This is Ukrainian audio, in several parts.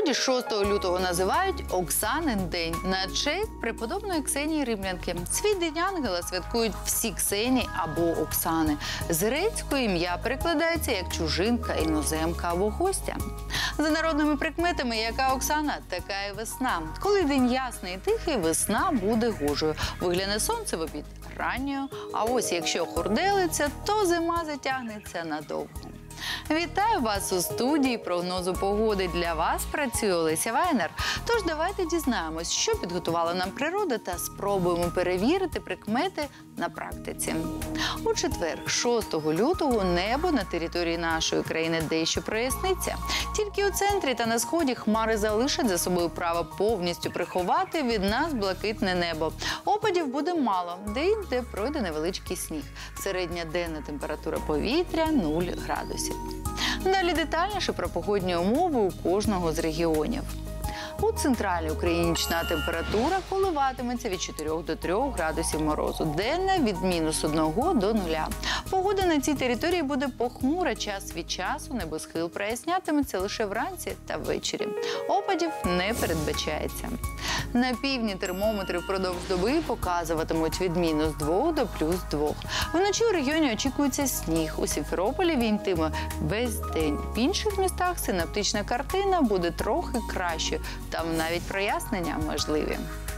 народі 6 лютого називають Оксанин день на честь преподобної Ксенії Римлянки. Свій день ангела святкують всі Ксені або Оксани. З грецького ім'я перекладається як чужинка, іноземка або гостя. За народними прикметами, яка Оксана, така і весна. Коли день ясний і тихий, весна буде гожою. Вигляне сонце в обід ранньою, а ось якщо хурделиться, то зима затягнеться надовго. Вітаю вас у студії прогнозу погоди. Для вас працює Олеся Вайнер. Тож давайте дізнаємось, що підготувала нам природа та спробуємо перевірити прикмети на практиці. У четвер, 6 лютого, небо на території нашої країни дещо проясниться. Тільки у центрі та на сході хмари залишать за собою право повністю приховати від нас блакитне небо. Опадів буде мало, де-інде пройде невеличкий сніг. Середня денна температура повітря – 0 градусів. Далі детальніше про погодні умови у кожного з регіонів. У центральній Україні нічна температура коливатиметься від 4 до 3 градусів морозу, денна – від -1 до 0. Погода на цій території буде похмура, час від часу небосхил прояснятиметься лише вранці та ввечері. Опадів не передбачається. На півдні термометри впродовж доби показуватимуть від -2 до +2. Вночі у регіоні очікується сніг. У Сімферополі він йтиме весь день. В інших містах синоптична картина буде трохи краще. Там навіть прояснення можливі.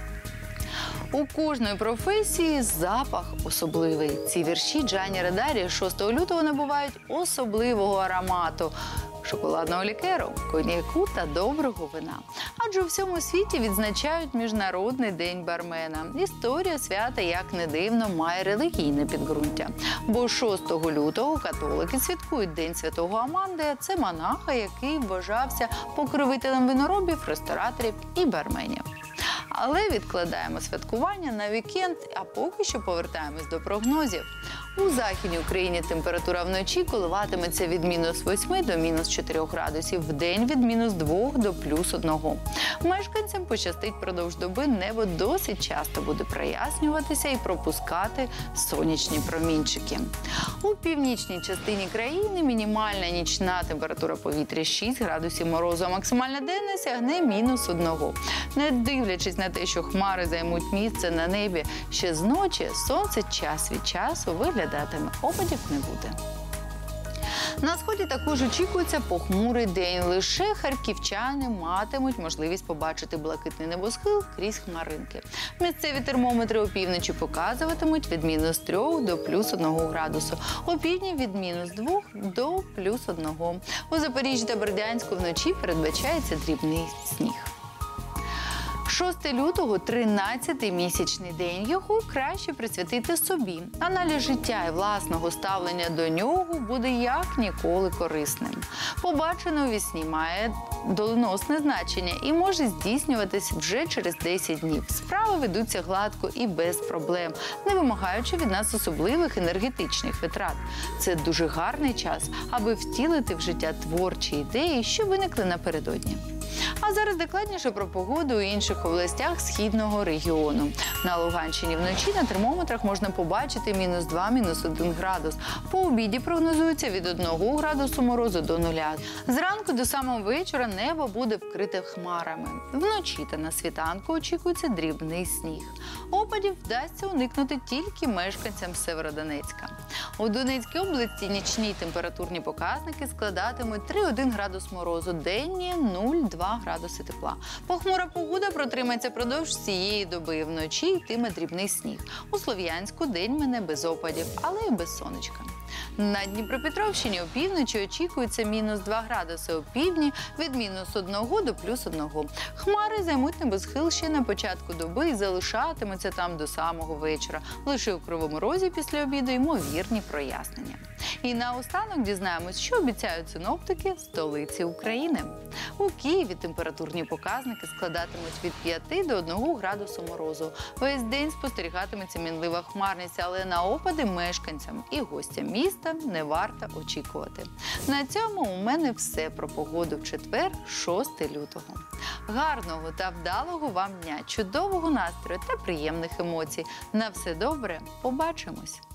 У кожної професії запах особливий. Ці вірші Джанні Родарі 6 лютого набувають особливого аромату – шоколадного лікеру, коньяку та доброго вина. Адже у всьому світі відзначають Міжнародний день бармена. Історія свята, як не дивно, має релігійне підґрунтя. Бо 6 лютого католики святкують День Святого Амандея. Це монаха, який вважався покровителем виноробів, рестораторів і барменів. Але відкладаємо святкування на вікенд, а поки що повертаємось до прогнозів. У Західній Україні температура вночі коливатиметься від -8 до -4 градусів, вдень від -2 до +1. Мешканцям пощастить продовж доби, небо досить часто буде прояснюватися і пропускати сонячні промінчики. У північній частині країни мінімальна нічна температура повітря 6 градусів морозу, а максимальна денна сягне -1. Не дивлячись на те, що хмари займуть місце на небі ще з ночі, сонце час від часу виглядатиме, опадів не буде. На сході також очікується похмурий день. Лише харківчани матимуть можливість побачити блакитний небосхил крізь хмаринки. Місцеві термометри опівночі показуватимуть від -3 до +1 градусу. Опівдні від -2 до +1. У Запоріжжі та Бердянську вночі передбачається дрібний сніг. 6 лютого – 13-й місячний день. Його краще присвятити собі. Аналіз життя і власного ставлення до нього буде як ніколи корисним. Побачене у вісні має доленосне значення і може здійснюватись вже через 10 днів. Справи ведуться гладко і без проблем, не вимагаючи від нас особливих енергетичних витрат. Це дуже гарний час, аби втілити в життя творчі ідеї, що виникли напередодні. А зараз докладніше про погоду у інших областях східного регіону. На Луганщині вночі на термометрах можна побачити -2, -1 градус. По обіді прогнозується від 1 градусу морозу до 0. Зранку до самого вечора небо буде вкрите хмарами. Вночі та на світанку очікується дрібний сніг. Опадів вдасться уникнути тільки мешканцям Северодонецька. У Донецькій області нічні температурні показники складатимуть 3,1 градус морозу, денні – 0,2 градуси тепла. Похмура погода протримається продовж всієї доби. Вночі йтиме дрібний сніг. У Слов'янську день мине без опадів, але й без сонечка. На Дніпропетровщині опівночі очікується -2 градуси, опівдні від -1 до +1. Хмари займуть небосхил ще на початку доби і залишатимуться там до самого вечора. Лише у Кривому Розі після обіду ймовірні прояснення. І наостанок дізнаємось, що обіцяють синоптики столиці України. У Києві температурні показники складатимуть від 5 до 1 градусу морозу. Весь день спостерігатиметься мінлива хмарність, але на опади мешканцям і гостям міста не варто очікувати. На цьому у мене все про погоду в четвер, 6 лютого. Гарного та вдалого вам дня, чудового настрою та приємних емоцій. На все добре, побачимось!